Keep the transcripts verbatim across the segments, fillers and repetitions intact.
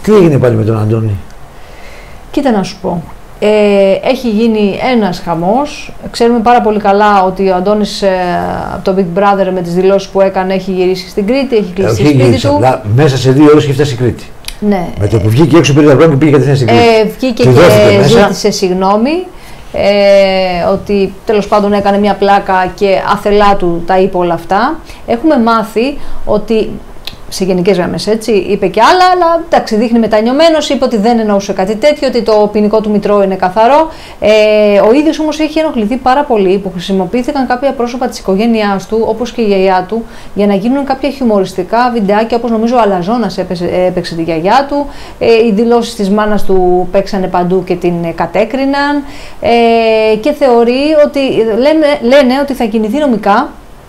Τι έγινε πάλι με τον Αντώνη? Κοίτα να σου πω. Ε, έχει γίνει ένας χαμός. Ξέρουμε πάρα πολύ καλά ότι ο Αντώνης ε, από το Big Brother με τις δηλώσεις που έκανε έχει γυρίσει στην Κρήτη, έχει κλείσει ε, σπίτι του. Απλά, μέσα σε δύο ώρες και φτάσει στην Κρήτη. Ναι. Με το που βγήκε έξω πήρε τα πράγματα και πήγε κατευθείαν στην Κρήτη. Ε, βγήκε και ζήτησε συγγνώμη. Ε, ότι τέλος πάντων έκανε μια πλάκα και άθελά του τα είπε όλα αυτά. Έχουμε μάθει ότι σε γενικές γραμμές, έτσι, είπε και άλλα, αλλά εντάξει, δείχνει μετανιωμένος, είπε ότι δεν εννοούσε κάτι τέτοιο, ότι το ποινικό του μητρό είναι καθαρό. Ε, ο ίδιος όμως έχει ενοχληθεί πάρα πολύ που χρησιμοποιήθηκαν κάποια πρόσωπα της οικογένειάς του, όπως και η γιαγιά του, για να γίνουν κάποια χιουμοριστικά βιντεάκια, όπως νομίζω ο Αλαζόνας έπαιξε, έπαιξε τη γιαγιά του. Ε, οι δηλώσεις της μάνας του παίξανε παντού και την κατέκριναν. Ε, και θεωρεί ότι, λένε, λένε ότι θα κινηθεί νομικά.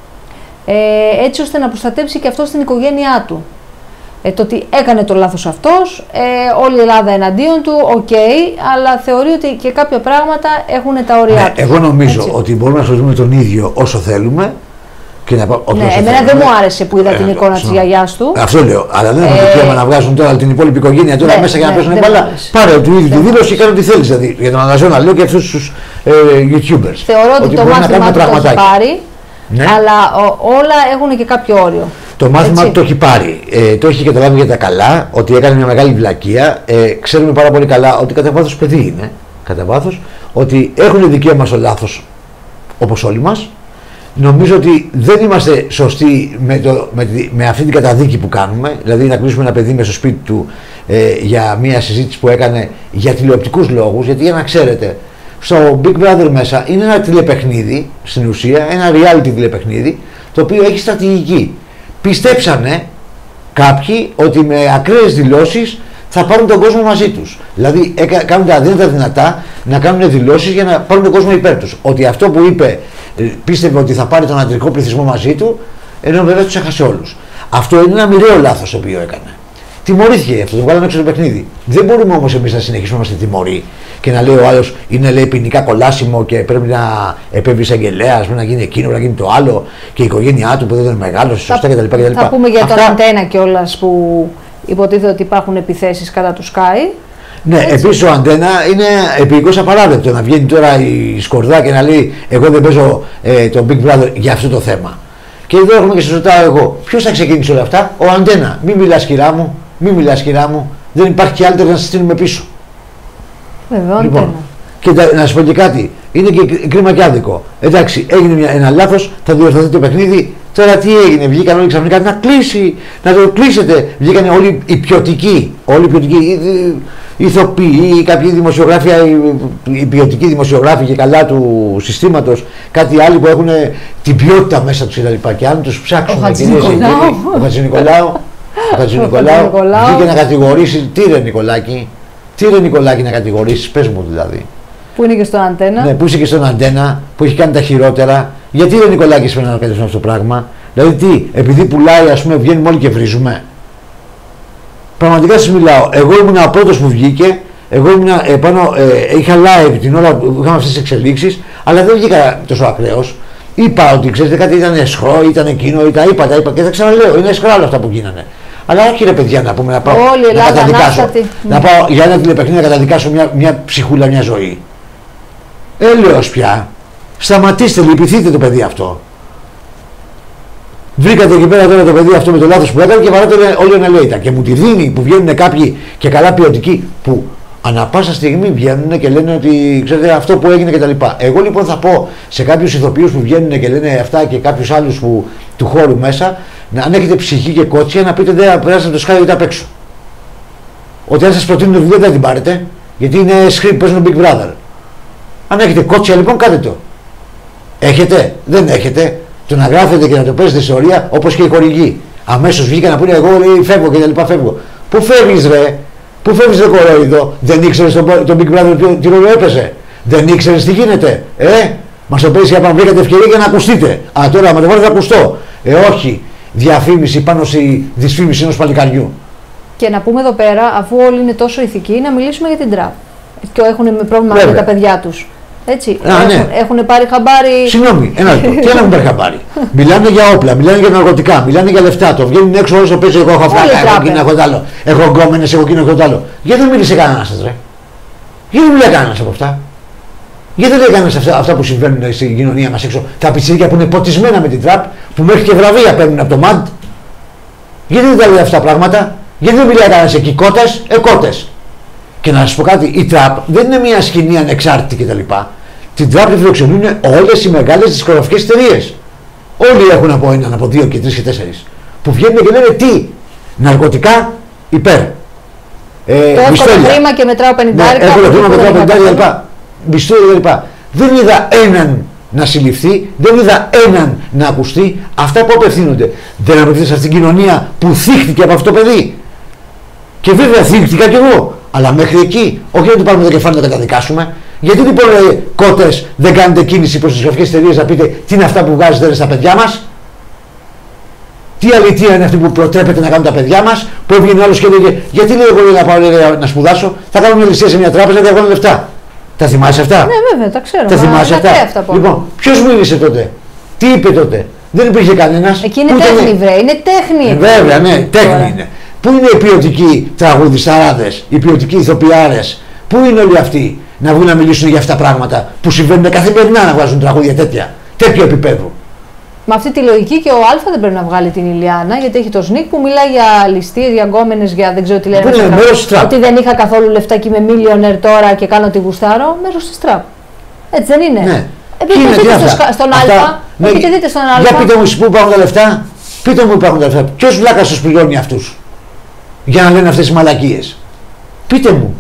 Ε, έτσι ώστε να προστατέψει και αυτό στην οικογένειά του. Ε, το ότι έκανε το λάθος αυτός, ε, όλη η Ελλάδα εναντίον του, οκ, okay, αλλά θεωρεί ότι και κάποια πράγματα έχουν τα όρια ναι, τους. Εγώ νομίζω έτσι. ότι μπορούμε να ασχοληθούμε τον ίδιο όσο θέλουμε. Και να, ναι, όσο εμένα θέλουμε. δεν μου άρεσε που είδα ε, την εικόνα της γιαγιάς του. Αυτό λέω. Αλλά δεν έχουμε ε, δικαίωμα να βγάζουν τώρα την υπόλοιπη οικογένεια τώρα ναι, μέσα για να ναι, παίζουν μπάλα. Πάρε του ίδιου τη δήλωση και κάνε ό,τι θέλει. Δηλαδή, για τον Αλαζόνα λέω και αυτούς τους ε, YouTubers. Θεωρώ ότι, ότι το μάθημα του το έχει πάρει. Ναι. Αλλά ο, όλα έχουν και κάποιο όριο. Το μάθημα έτσι. Το έχει πάρει. Ε, το έχει καταλάβει για τα καλά, ότι έκανε μια μεγάλη βλακεία. Ε, ξέρουμε πάρα πολύ καλά ότι κατά βάθος παιδί είναι. Κατά βάθος, ότι έχουν δικαίωμα στο λάθος όπως όλοι μας. Νομίζω ότι δεν είμαστε σωστοί με, το, με, με αυτή την καταδίκη που κάνουμε. Δηλαδή να κλείσουμε ένα παιδί μέσα στο σπίτι του ε, για μια συζήτηση που έκανε για τηλεοπτικούς λόγους. Γιατί για να ξέρετε, στο Big Brother μέσα είναι ένα τηλεπαιχνίδι, στην ουσία, ένα reality τηλεπαιχνίδι, το οποίο έχει στρατηγική. Πιστέψανε κάποιοι ότι με ακραίες δηλώσεις θα πάρουν τον κόσμο μαζί τους. Δηλαδή κάνουν τα αδύνατα δυνατά να κάνουν δηλώσεις για να πάρουν τον κόσμο υπέρ τους. Ότι αυτό που είπε, πίστευε ότι θα πάρει τον αντρικό πληθυσμό μαζί του, ενώ βέβαια τους έχασε όλους. Αυτό είναι ένα μοιραίο λάθος το οποίο έκανε. Τιμωρήθηκε αυτό, το βγάλαμε έξω το παιχνίδι. Δεν μπορούμε όμως εμείς να συνεχίσουμε να είμαστε τιμωροί και να λέει ο άλλος είναι λέει ποινικά κολάσιμο και πρέπει να επέμβει εισαγγελέας, πρέπει να γίνει εκείνο, να γίνει το άλλο και η οικογένειά του που δεν είναι μεγάλο, σωστά κτλ. Θα πούμε για Αυτά... τον Αντένα κιόλας που υποτίθεται ότι υπάρχουν επιθέσεις κατά του Sky. Ναι, επίσης ο Αντένα είναι επικώς απαράδεκτο να βγαίνει τώρα η Σκορδά και να λέει εγώ δεν παίζω ε, το Big Brother για αυτό το θέμα. Και εδώ έχουμε και σας ρωτάω εγώ, ποιος θα ξεκινήσει όλα αυτά? Ο Αντένα. Μην μιλάς χειρά μου, μην μιλάς χειρά μου, δεν υπάρχει και άλλο να σας στείλουμε πίσω. Βέβαια, λοιπόν, Αντένα. Και τα, να σας πω και κάτι, είναι και κρίμα και άδικο. Εντάξει, έγινε μια, ένα λάθος, θα διορθωθεί το παιχνίδι. Τώρα τι έγινε, βγήκαν όλοι ξαφνικά να κλείσει, να το κλείσετε. Βγήκαν όλοι οι ποιοτικοί, όλοι οι ποιοτικοί, οι, οι ηθοποιοί, οι κάποιοι δημοσιογράφοι, οι, οι ποιοτικοί δημοσιογράφοι και καλά του συστήματος, κάτι άλλοι που έχουν την ποιότητα μέσα τους κτλ. Και αν τους ψάξουν, ο Χατζηνικολάου, ο Χατζηνικολάου βγήκε να κατηγορήσει, τι ρε Νικολάκη, τι ρε Νικολάκη να κατηγορήσεις, πες μου δηλαδή. Που είναι και στον Αντένα. Ναι, που είσαι και στον Αντένα, που έχει κάνει τα χειρότερα. Γιατί δεν Νικολάκης πρέπει να κατευθύνει αυτό το πράγμα? Δηλαδή τι, επειδή πουλάει, ας πούμε, βγαίνουμε όλοι και βρίζουμε. Πραγματικά σας μιλάω. Εγώ ήμουν ο πρώτος που βγήκε, εγώ ήμουν επάνω, ε, είχα live την ώρα που είχαμε αυτές τις εξελίξεις, αλλά δεν βγήκα τόσο ακραίος. Είπα ότι ξέρετε κάτι, ήταν εσχρό, ήταν εκείνο, ήταν, είπα, τα είπα και θα ξαναλέω, είναι εσχρά όλα αυτά που γίνανε. Αλλά όχι ρε παιδιά να πούμε να πάω Όλη να καταδικάσω. Να, να πάω για ένα τηλεπαιχνίδι να καταδικάσω μια, μια ψυχούλα, μια ζωή. Έλεος πια. Σταματήστε, λυπηθείτε το παιδί αυτό. Βρήκατε εκεί πέρα τώρα το παιδί αυτό με το λάθος που έκανε και βαράτε όλοι ενελέητα. Και μου τη δίνει που βγαίνουν κάποιοι και καλά ποιοτικοί που ανά πάσα στιγμή βγαίνουν και λένε ότι ξέρετε αυτό που έγινε κτλ. Εγώ λοιπόν θα πω σε κάποιους ηθοποιούς που βγαίνουν και λένε αυτά και κάποιους άλλους που, του χώρου μέσα, να, αν έχετε ψυχή και κότσια να πείτε δεν περάσετε το Sky απ' έξω. Ότι αν σας προτείνουν το βιβλίο δεν την πάρετε, γιατί είναι script, παίζουν Big Brother. Αν έχετε κότσια λοιπόν κάντε το. Έχετε, δεν έχετε, το να γράφετε και να το παίζετε σε ωρία όπως και οι χορηγοί. Αμέσως βγήκαν να πούνε εγώ λέει, φεύγω και τα λοιπά φεύγω. Πού φεύγεις ρε, πού φεύγεις ρε κορόιδο, δεν ήξερες το, το Big Brother τι ρόλο έπαιζε, δεν ήξερες τι γίνεται, ε, μας το παίζει για πάνω βρήκατε ευκαιρία για να ακουστείτε. Α τώρα με το βάλετε θα ακουστώ. Ε όχι, διαφήμιση πάνω στη δυσφήμιση ενός παλικαριού. Και να πούμε εδώ πέρα, αφού όλοι είναι τόσο ηθικοί, να μιλήσουμε για την τραπ. Και έχουν πρόβλημα Βέβαια. με τα παιδιά τους. Έτσι. Α, έχουν, ναι. έχουν πάρει χαμπάρι. Συγγνώμη, ένα λεπτό. Τι έχουν πάρει χαμπάρι. Μιλάνε για όπλα, μιλάνε για ναρκωτικά, μιλάνε για λεφτά. Το βγαίνουν έξω όλο το παίζει. Εγώ έχω αυτά, έχω εκείνα, έχω τ' άλλο. Έχω γκόμενες, έχω εκείνο, έχω τ' άλλο. Γιατί δεν μίλησε κανένα σα, ρε. Γιατί δεν μιλάει κανένα από αυτά. Γιατί δεν λέει κανένα αυτά, αυτά που συμβαίνουν στην κοινωνία μα έξω. Τα πιτσίρια που είναι ποτισμένα με την τραπ, που μέχρι και βραβεία παίρνουν από το ΜΑΝΤ. Γιατί δεν τα λέει αυτά τα πράγματα. Γιατί δεν μιλάει κανένα εκεί, κότες, ε, κότες. Και να σα πω κάτι, η τραπ δεν είναι μια σκηνή ανεξάρτητη κτλ. Την τραπ τη φιλοξενούν όλες οι μεγάλες δισκογραφικές εταιρείες. Όλοι έχουν από έναν, από δύο και τρεις και τέσσερις. Που βγαίνουν και λένε τι, ναρκωτικά υπέρ. Ε, το εύκολο χρήμα και μετράω πενηντάρι. Ναι, εύκολο χρήμα μετράω πενηντάρι κλπ. Μισθούρια κλπ. Δεν είδα έναν να συλληφθεί, δεν είδα έναν να ακουστεί. Αυτά που απευθύνονται. Δεν απευθύνονται σε αυτήν την κοινωνία που θύχτηκε από αυτό το παιδί. Και βέβαια θύχτηκα κι εγώ. Αλλά μέχρι εκεί, όχι να του πάρουμε το κεφάλι να το καταδικάσουμε. Γιατί λοιπόν λέει κότες δεν κάνετε κίνηση προς τις δισκογραφικές εταιρείες να πείτε τι είναι αυτά που βγάζετε στα παιδιά μας. Τι αλήθεια είναι αυτή που προτρέπετε να κάνουν τα παιδιά μας. Που έβγαινε άλλος και έλεγε γιατί λέει εγώ να πάω λέει, να σπουδάσω, θα κάνω μια ληστεία σε μια τράπεζα και θα βγάλω λεφτά. Τα θυμάσαι αυτά. Ναι, βέβαια, τα ξέρω. Τα θυμάσαι αυτά. αυτά λοιπόν, ποιος μίλησε τότε, τι είπε τότε, δεν υπήρχε κανένας. Εκεί είναι τέχνη, ήταν... βρε, είναι τέχνη. Ε, βέβαια, ναι, τέχνη είναι. Πού είναι οι ποιοτικοί τραγουδιστάραδες, οι ποιοτικοί ηθοποιάρες, πού είναι όλοι αυτοί να βγουν να μιλήσουν για αυτά τα πράγματα που συμβαίνουν καθημερινά να βγάζουν τραγούδια τέτοια, τέτοιο επίπεδο. Με αυτή τη λογική και ο Α δεν πρέπει να βγάλει την Ηλιάνα, γιατί έχει το Σνικ που μιλάει για ληστείες, για γκόμενες, για δεν ξέρω τι λένε. Είναι μέρος της τραπ. Ότι δεν είχα καθόλου λεφτά και είμαι millionaire τώρα και κάνω τη γουστάρω. Μέρος της τραπ. Έτσι δεν είναι. Ναι. Επιτεθείτε στο, στον Α. Ναι. Επιτεθείτε στον Α. Για πείτε μου πού υπάρχουν τα λεφτά. Πείτε μου πού υπάρχουν τα λεφτά. Ποιος βλάκας τους πληρώνει αυτούς για να λένε αυτές τις μαλακίες. Πείτε μου.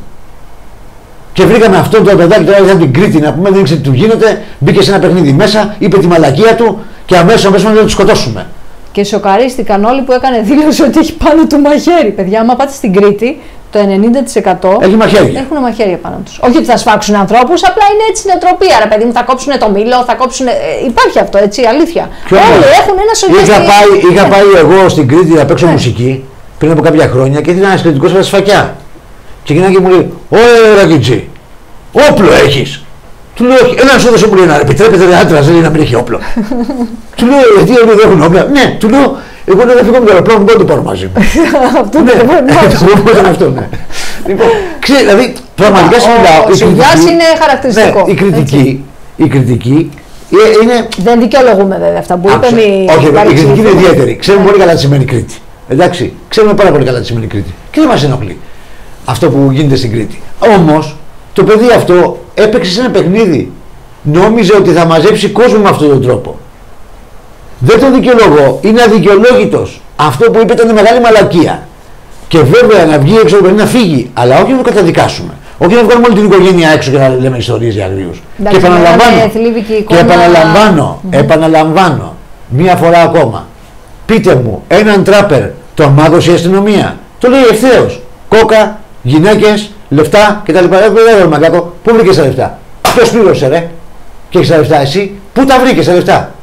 Και βρήκαμε αυτόν τον παιδάκι τώρα ήταν την Κρήτη να πούμε, δεν ήξερε τι του γίνεται, μπήκε σε ένα παιχνίδι μέσα, είπε τη μαλακία του και αμέσως αμέσως να τον σκοτώσουμε. Και σοκαρίστηκαν όλοι που έκανε δήλωση ότι έχει πάνω του μαχαίρι. Παιδιά, άμα πάτε στην Κρήτη, το ενενήντα τοις εκατό έχει μαχαίρια. Έχουν μαχαίρια πάνω τους. Όχι ότι θα σφάξουν ανθρώπους, απλά είναι έτσι η νοοτροπία. Ρε παιδί μου, θα κόψουν το μήλο, θα κόψουν. Ε, υπάρχει αυτό, έτσι, αλήθεια. Ποιο όλοι είναι? Έχουν ένα σοκ. Είχα, πάει, είχα πάει εγώ στην Κρήτη να παίξω ναι. μουσική πριν από κάποια χρόνια και ήταν ένα κριτικό με σφακιά. Και γυρνάει και μου λέει: Ωε Ρακιτζή, όπλο έχεις. Του λέω: Όχι, ένα σώδος μου λέει να επιτρέπεται ρε άντρας να μην έχει όπλο. Του λέω: Γιατί όλοι δεν έχουν όπλα. Ναι, του λέω: Εγώ δεν θα φύγω με το αεροπλάνο, δεν το πάρω μαζί μου. Αυτό είναι αυτό, ναι. Λοιπόν, ξέρετε, δηλαδή πραγματικά συμπλάω. Ο Σιλιάς είναι χαρακτηριστικό. Η κριτική, η κριτική είναι. Δεν δικαιολογούμε βέβαια αυτά που είπε. Όχι, η κριτική είναι ιδιαίτερη. Ξέρουμε πολύ καλά τι σημαίνει Κρήτη. Εντάξει, ξέρουμε πάρα πολύ καλά τι σημαίνει Κρήτη. Και δεν μας ενοχλεί αυτό που γίνεται στην Κρήτη. Όμως το παιδί αυτό έπαιξε σε ένα παιχνίδι. Νόμιζε ότι θα μαζέψει κόσμο με αυτόν τον τρόπο. Δεν τον δικαιολογώ. Είναι αδικαιολόγητος. Αυτό που είπε ήταν μεγάλη μαλακία. Και βέβαια να βγει έξω να φύγει. Αλλά όχι να το καταδικάσουμε. Όχι να βγάλουμε όλη την οικογένεια έξω και να λέμε ιστορίες για αγρίους. Και επαναλαμβάνω, και επαναλαμβάνω, mm-hmm. επαναλαμβάνω μία φορά ακόμα. Πείτε μου, έναν τράπερ τον μάγωσε η αστυνομία. Το λέει ευθέως. Κόκα, γυναίκες, λεφτά κτλ. Δεν μαγκάκο. Πού βρήκες τα λεφτά. Ποιος πλήρωσε ρε. Και έχεις τα λεφτά εσύ. Πού τα βρήκες τα λεφτά.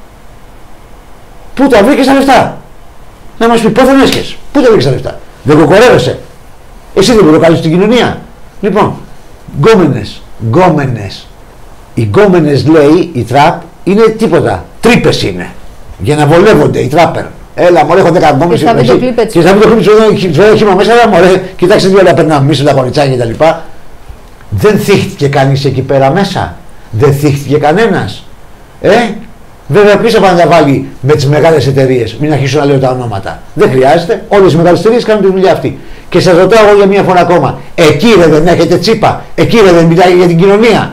Πού τα βρήκες τα λεφτά. Να μας πει πότε έσχες. Πού τα βρήκες τα λεφτά. Δεν κοκορεύεσαι. Εσύ δεν προκαλείς την κοινωνία. Λοιπόν, γκόμενες, γκόμενες. Οι γκόμενες λέει η τραπ είναι τίποτα. Τρύπες είναι. Για να βολεύονται οι τράπερ. Έλα, μωρέ, έχω δέκα γκόμενες. Και θα βρει το κλίπ έτσι. Και θα βρει το κλίπ έτσι. Χήμα μέσα, έλα, μωρέ, κοιτάξτε δύο ώρα περνάμε εμείς τα κοριτσάκια κτλ. Δεν θύχτηκε κανείς εκεί πέρα μέσα. Δεν θύχτηκε κανένας. Ε, βέβαια, ποιος θα πάνε να τα βάλει με τις μεγάλες εταιρείες. Μην αρχίσω να λέω τα ονόματα. Δεν χρειάζεται. Όλες οι μεγάλες εταιρείες κάνουν τη δουλειά αυτή. Και σας ρωτάω εγώ για μία φορά ακόμα. Εκεί ρε δεν έχετε τσίπα. Εκεί ρε δεν μιλάει για την κοινωνία.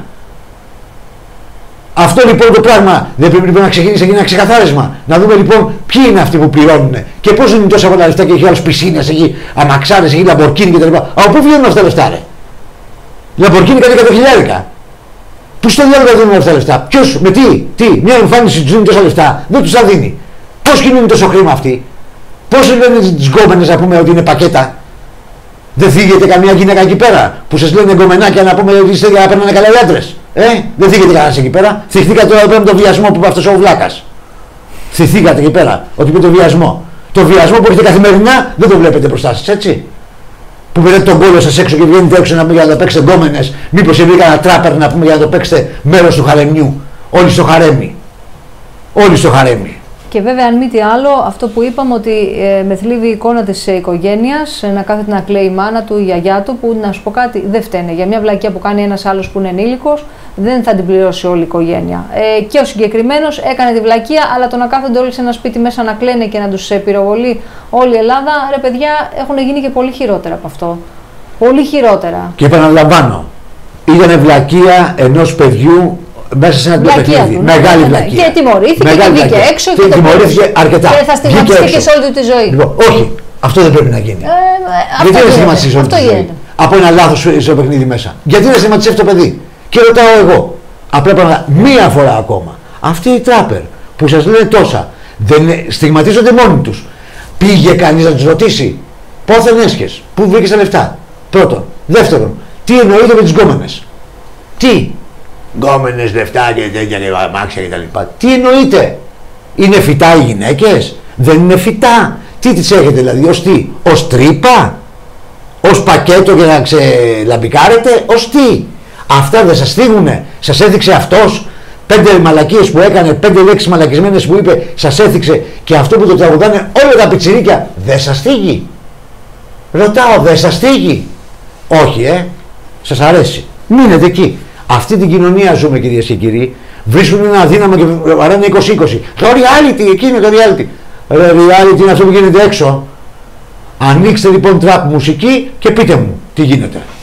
Αυτό λοιπόν το πράγμα δεν πρέπει λοιπόν να ξεκινήσει ένα ξεκαθάρισμα. Να δούμε λοιπόν ποιοι είναι αυτοί που πληρώνουν και πώς είναι τόσα πολλά λεφτά και έχει άλλους πισίνες, έχει αμαξάρες, έχει λαμπορκίνι κτλ. Από πού βγαίνουν αυτά τα λεφτά ρε. Λαμπορκίνι κάτι εκατό χιλιάρικα. Πού στο διάλογο δίνουν αυτά τα λεφτά. Ποιος, με τι, τι, μια εμφάνιση τους δίνει τόσα λεφτά. Δεν τους τα δίνει. Πώς κινούν τόσο χρήμα αυτοί. Πώς λένε τις γκόμενες να πούμε ότι είναι πακέτα. Δεν θίγεται καμία γυναίκα εκεί πέρα που σας λένε γκομενάκια να πούμε ότι είστε για να παίρνανε καλά οι άντρες. Ε, δεν θίγεται κανένας εκεί πέρα. Θυχτήκατε τώρα πέρα με τον βιασμό που είπε αυτός ο βλάκας. Θυχτήκατε εκεί πέρα ότι είπε το βιασμό. Το βιασμό που έχετε καθημερινά δεν το βλέπετε μπροστά σας, έτσι. που πήρατε τον κόλλο σας έξω και βγαίνετε έξω να, για να το παίξετε γκόμενες. Μήπως έβγαινε κανένα τράπερ να πούμε για να το παίξετε μέρος του χαρεμιού. Όλοι στο χαρέμι. Όλοι στο χαρέμι. Και βέβαια, αν μη τι άλλο, αυτό που είπαμε ότι ε, με θλίβει η εικόνα της ε, οικογένειας, ε, να κάθεται να κλαίει η μάνα του, η γιαγιά του, που να σου πω κάτι, δεν φταίνε. Για μια βλακεία που κάνει ένας άλλος που είναι ενήλικος, δεν θα την πληρώσει όλη η οικογένεια. Ε, και ο συγκεκριμένος έκανε τη βλακεία, αλλά το να κάθονται όλοι σε ένα σπίτι μέσα να κλαίνε και να τους ε, πυροβολεί όλη η Ελλάδα, ρε παιδιά, έχουν γίνει και πολύ χειρότερα από αυτό. Πολύ χειρότερα. Και επαναλαμβάνω, ήταν βλακεία ενός παιδιού. Μέσα σε ένα παιχνίδι. Του, Μεγάλη ναι, ναι, βλακεία. Και τιμωρήθηκε Μεγάλη και βγήκε έξω και, και το τιμωρήθηκε αρκετά. Και θα στιγματιστεί και σε όλη του τη ζωή. Λοιπόν, όχι. Αυτό δεν πρέπει να γίνει. Ε, Γιατί να στιγματιστεί σε όλη τη ζωή. Από ένα λάθος στο παιχνίδι μέσα. Γιατί να στιγματιστεί αυτό το παιδί. Και ρωτάω εγώ. Απλά πράγματα μία φορά ακόμα. Αυτοί οι τράπερ που σας λένε τόσα δεν στιγματίζονται μόνοι τους. Πήγε κανείς να τους ρωτήσει πόθεν έσχες, πού βρήκες τα λεφτά. Πρώτον. Δεύτερον, τι εννοείται με τις γκόμενες. Τι. Γκόμενες, λεφτά και τέτοια και αμάξια και τα λοιπά. Τι εννοείται. Είναι φυτά οι γυναίκες. Δεν είναι φυτά. Τι τις έχετε δηλαδή, ως τι. Ως τρύπα. Ως πακέτο για να ξελαμπικάρετε. Ως τι. Αυτά δεν σας θίγουνε. Σας έδειξε αυτός. Πέντε μαλακίες που έκανε, πέντε λέξεις μαλακισμένες που είπε, σας έθιξε. Και αυτό που το τραγουδάνε όλα τα πιτσιρίκια. Δεν σας θίγει. Ρωτάω, δεν σας θίγει. Όχι, ε. Σας αρέσει. Μείνετε εκεί. Αυτή την κοινωνία ζούμε, κυρίες και κύριοι. Βρίσκουν ένα δύναμο και βαράνε είκοσι είκοσι. Το reality, εκεί είναι το reality. Ρε, reality είναι αυτό που γίνεται έξω. Ανοίξτε λοιπόν τραπ μουσική και πείτε μου τι γίνεται.